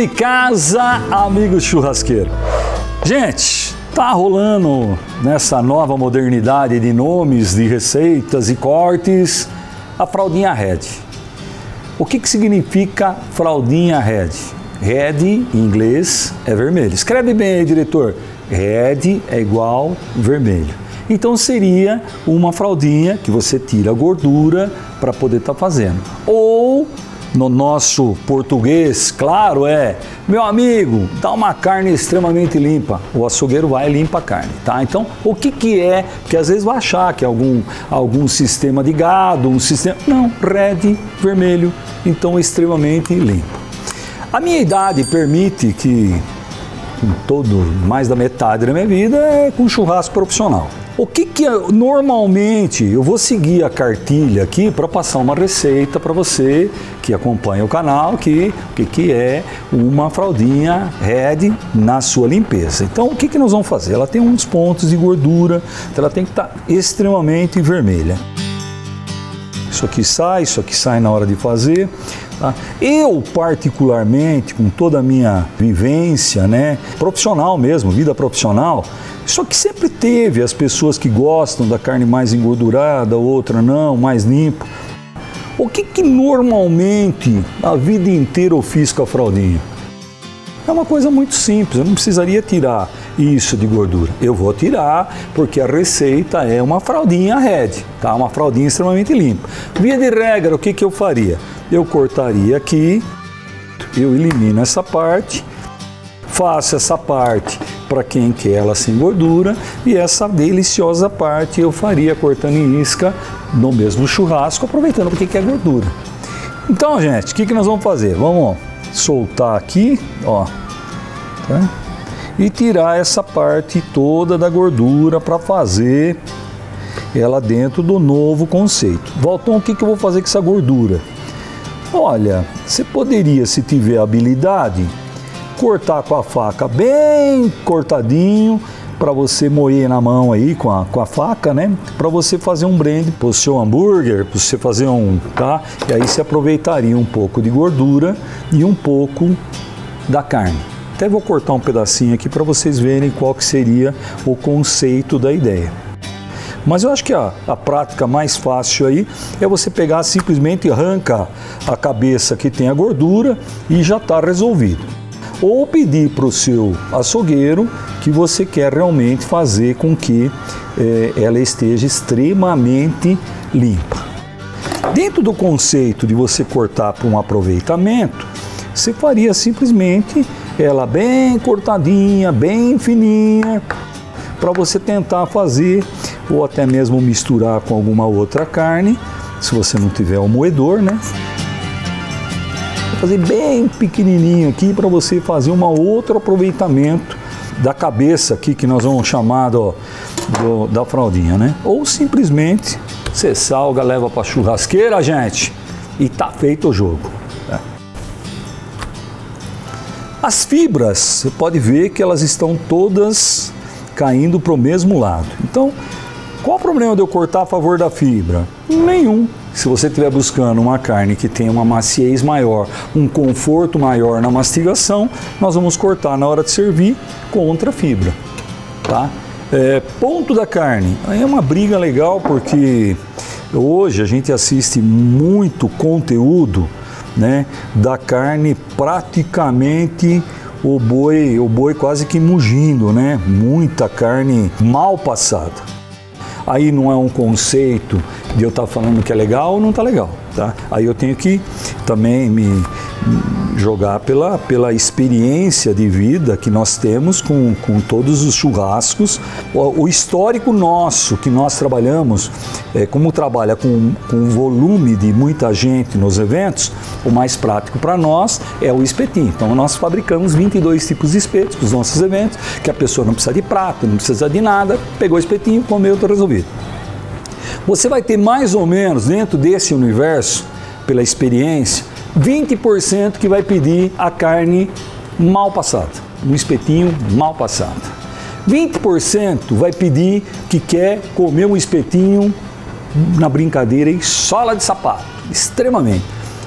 de casa, amigo churrasqueiro. Gente, tá rolando nessa nova modernidade de nomes, de receitas e cortes, a fraldinha Red. O que significa fraldinha Red? Red, em inglês, é vermelho. Escreve bem aí, diretor. Red é igual vermelho. Então seria uma fraldinha que você tira a gordura para poder estar fazendo. Ou, no nosso português, claro, meu amigo, dá uma carne extremamente limpa. O açougueiro vai e limpa a carne, tá? Então, o que é? Porque às vezes vai achar que é algum sistema de gado, um sistema... Não, Red, vermelho, então extremamente limpo. A minha idade permite que mais da metade da minha vida é com churrasco profissional. O que normalmente eu vou seguir a cartilha aqui para passar uma receita para você que acompanha o canal, que é uma fraldinha Red na sua limpeza. Então o que nós vamos fazer? Ela tem uns pontos de gordura, então ela tem que estar extremamente vermelha. Isso aqui sai na hora de fazer. Tá? Eu, particularmente, com toda a minha vivência, né, profissional mesmo, vida profissional, só que sempre teve as pessoas que gostam da carne mais engordurada, outra não, mais limpa. O que normalmente a vida inteira eu fiz com a fraldinha? É uma coisa muito simples, eu não precisaria tirar isso de gordura. Eu vou tirar porque a receita é uma fraldinha Red, tá? Uma fraldinha extremamente limpa. Via de regra, o que eu faria? Eu cortaria aqui, eu elimino essa parte, faço essa parte para quem quer ela sem gordura e essa deliciosa parte eu faria cortando em isca no mesmo churrasco, aproveitando porque é gordura. Então, gente, o que nós vamos fazer? Vamos soltar aqui, ó, tá? E tirar essa parte toda da gordura para fazer ela dentro do novo conceito. Voltão, o que eu vou fazer com essa gordura? Olha, você poderia, se tiver habilidade, cortar com a faca bem cortadinho, para você moer na mão aí com a faca, né? Para você fazer um blend para o seu hambúrguer, para você fazer tá? E aí você aproveitaria um pouco de gordura e um pouco da carne. Até vou cortar um pedacinho aqui para vocês verem qual que seria o conceito da ideia. Mas eu acho que a prática mais fácil aí é você pegar simplesmente arranca a cabeça que tem a gordura e já está resolvido. Ou pedir para o seu açougueiro que você quer realmente fazer com que ela esteja extremamente limpa. Dentro do conceito de você cortar para um aproveitamento, você faria simplesmente ela bem cortadinha, bem fininha, para você tentar fazer ou até mesmo misturar com alguma outra carne, se você não tiver um moedor, né? Fazer bem pequenininho aqui para você fazer um outro aproveitamento da cabeça aqui que nós vamos chamar da fraldinha, né? Ou simplesmente você salga, leva para churrasqueira, gente, e tá feito o jogo. Né? As fibras, você pode ver que elas estão todas caindo para o mesmo lado. Então, qual o problema de eu cortar a favor da fibra? Nenhum. Se você estiver buscando uma carne que tenha uma maciez maior, um conforto maior na mastigação, nós vamos cortar na hora de servir contra a fibra. Tá? Ponto da carne. É uma briga legal porque hoje a gente assiste muito conteúdo, né, da carne praticamente o boi quase que mugindo, né? Muita carne mal passada. Aí não é um conceito de eu estar falando que é legal ou não está legal, tá? Aí eu tenho que também me jogar pela experiência de vida que nós temos com todos os churrascos, o histórico nosso que nós trabalhamos, como trabalha com volume de muita gente nos eventos, o mais prático para nós é o espetinho. Então nós fabricamos 22 tipos de espetos para os nossos eventos, que a pessoa não precisa de prato, não precisa de nada, pegou o espetinho, comeu, está resolvido. Você vai ter mais ou menos dentro desse universo, pela experiência, 20% que vai pedir a carne mal passada, um espetinho mal passado. 20% vai pedir que quer comer um espetinho na brincadeira em sola de sapato, extremamente.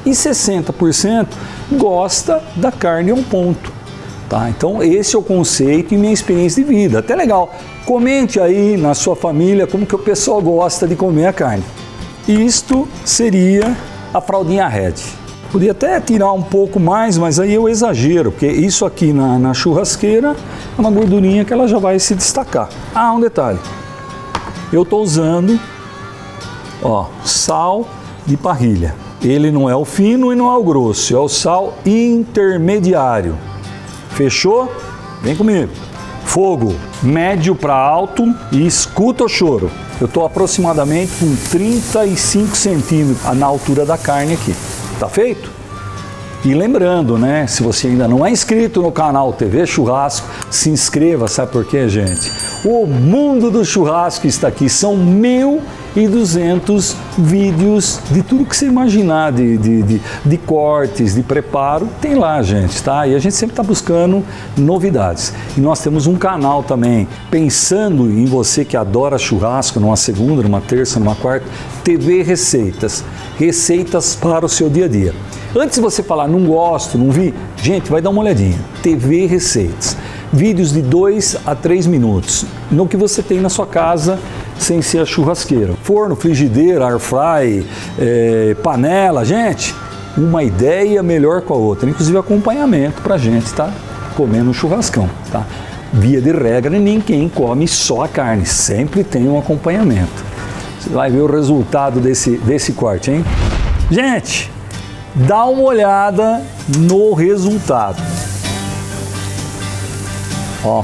e 60% gosta da carne a um ponto. Tá? Então esse é o conceito e minha experiência de vida. Até legal, comente aí na sua família como que o pessoal gosta de comer a carne. Isto seria a fraldinha Red. Podia até tirar um pouco mais, mas aí eu exagero, porque isso aqui na churrasqueira é uma gordurinha que ela já vai se destacar. Ah, um detalhe, eu estou usando, ó, sal de parrilha. Ele não é o fino e não é o grosso, é o sal intermediário. Fechou? Vem comigo. Fogo médio para alto e escuta o choro. Eu estou aproximadamente com 35 centímetros na altura da carne aqui. Tá feito? E lembrando, né, se você ainda não é inscrito no canal TV Churrasco, se inscreva, sabe por quê, gente? O mundo do churrasco está aqui, são 1.200 vídeos de tudo que você imaginar, de cortes, de preparo, tem lá, gente, tá? E a gente sempre está buscando novidades. E nós temos um canal também, pensando em você que adora churrasco, numa segunda, numa terça, numa quarta, TV Receitas. Receitas para o seu dia a dia. Antes de você falar, não gosto, não vi, gente, vai dar uma olhadinha. TV Receitas. Vídeos de 2 a 3 minutos, no que você tem na sua casa, sem ser a churrasqueira. Forno, frigideira, air fry, panela, gente, uma ideia melhor com a outra. Inclusive acompanhamento pra gente tá comendo um churrascão, tá? Via de regra, ninguém come só a carne, sempre tem um acompanhamento. Você vai ver o resultado desse corte, hein? Gente, dá uma olhada no resultado. Ó,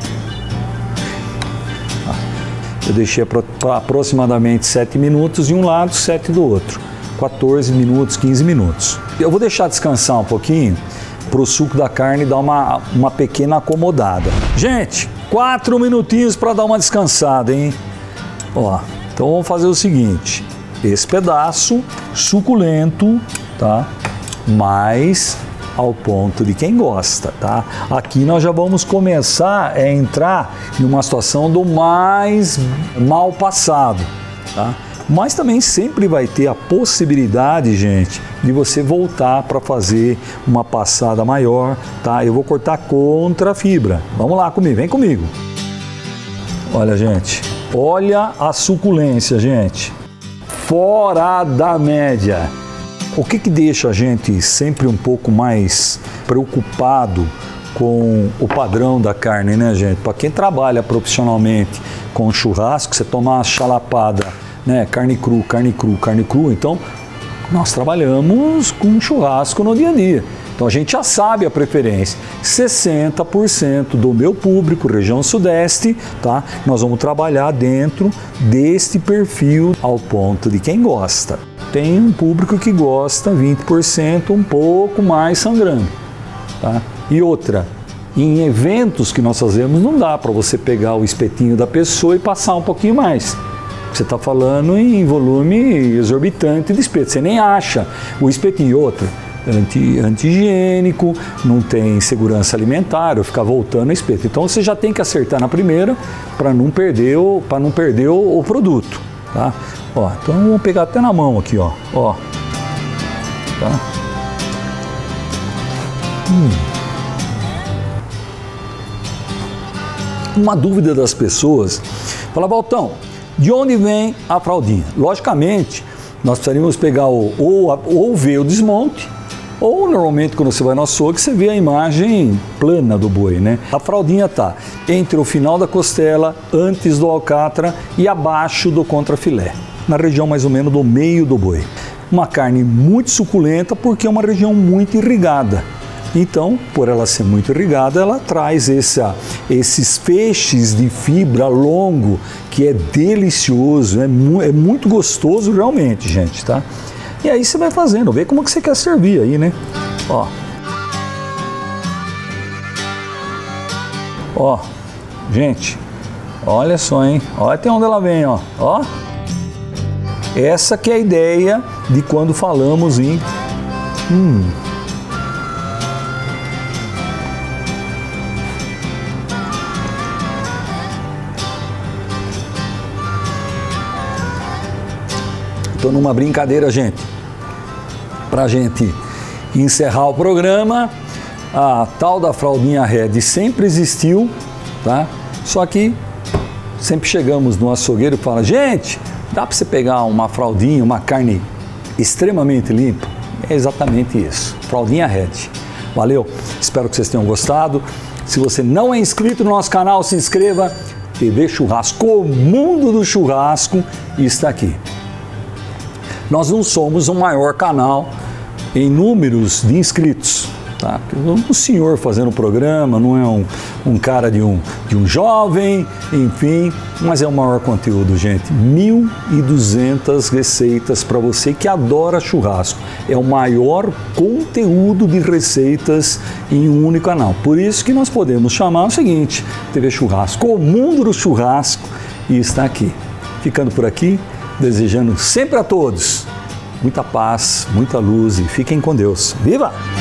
eu deixei para aproximadamente 7 minutos de um lado, 7 do outro. 14 minutos, 15 minutos. Eu vou deixar descansar um pouquinho para o suco da carne dar uma pequena acomodada. Gente, 4 minutinhos para dar uma descansada, hein? Ó, então vamos fazer o seguinte, esse pedaço suculento, tá? Mas ao ponto de quem gosta, tá? Aqui nós já vamos começar a entrar em uma situação do mais mal passado, tá? Mas também sempre vai ter a possibilidade, gente, de você voltar para fazer uma passada maior, tá? Eu vou cortar contra a fibra. Vamos lá comigo, vem comigo. Olha, gente, olha a suculência, gente. Fora da média. O que deixa a gente sempre um pouco mais preocupado com o padrão da carne, né, gente? Para quem trabalha profissionalmente com churrasco, você toma uma chalapada, né? Carne cru, carne cru, carne cru. Então, nós trabalhamos com churrasco no dia a dia. Então, a gente já sabe a preferência. 60% do meu público, região sudeste, tá? Nós vamos trabalhar dentro deste perfil ao ponto de quem gosta. Tem um público que gosta 20%, um pouco mais sangrando, tá? E outra, em eventos que nós fazemos, não dá para você pegar o espetinho da pessoa e passar um pouquinho mais. Você está falando em volume exorbitante de espeto, você nem acha o espetinho. Outra, anti-higiênico, não tem segurança alimentar, ou ficar voltando o espeto. Então você já tem que acertar na primeira para não perder o produto, tá? Ó, então vamos pegar até na mão aqui, ó. Ó, tá? Uma dúvida das pessoas, fala, Valtão, de onde vem a fraldinha? Logicamente, nós precisaríamos pegar ou ver o desmonte, ou normalmente quando você vai no açougue, você vê a imagem plana do boi, né? A fraldinha tá entre o final da costela, antes do alcatra e abaixo do contrafilé, na região mais ou menos do meio do boi. Uma carne muito suculenta porque é uma região muito irrigada. Então, por ela ser muito irrigada, ela traz esses feixes de fibra longo, que é delicioso, é muito gostoso realmente, gente, tá? E aí você vai fazendo, vê como que você quer servir aí, né? Ó. Ó, gente, olha só, hein? Olha até onde ela vem, ó. Ó. Essa que é a ideia de quando falamos em... Tô numa brincadeira, gente. para a gente encerrar o programa, a tal da fraldinha Red sempre existiu, tá? Só que sempre chegamos no açougueiro e fala, gente, dá para você pegar uma fraldinha, uma carne extremamente limpa? É exatamente isso, fraldinha Red. Valeu, espero que vocês tenham gostado. Se você não é inscrito no nosso canal, se inscreva. TV Churrasco, o mundo do churrasco está aqui. Nós não somos o maior canal em números de inscritos, tá? O senhor fazendo o programa não é um cara de um jovem, enfim, mas é o maior conteúdo, gente. 1.200 receitas para você que adora churrasco. É o maior conteúdo de receitas em um único canal. Por isso que nós podemos chamar o seguinte, TV Churrasco, o mundo do churrasco, e está aqui. Ficando por aqui, desejando sempre a todos muita paz, muita luz e fiquem com Deus. Viva!